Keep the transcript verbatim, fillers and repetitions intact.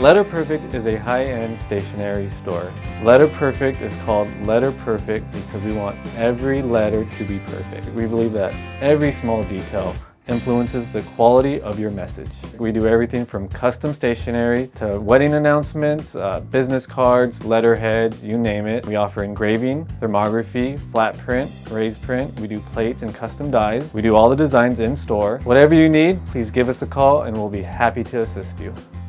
Letter Perfect is a high-end stationery store. Letter Perfect is called Letter Perfect because we want every letter to be perfect. We believe that every small detail influences the quality of your message. We do everything from custom stationery to wedding announcements, uh, business cards, letterheads, you name it. We offer engraving, thermography, flat print, raised print. We do plates and custom dies. We do all the designs in store. Whatever you need, please give us a call and we'll be happy to assist you.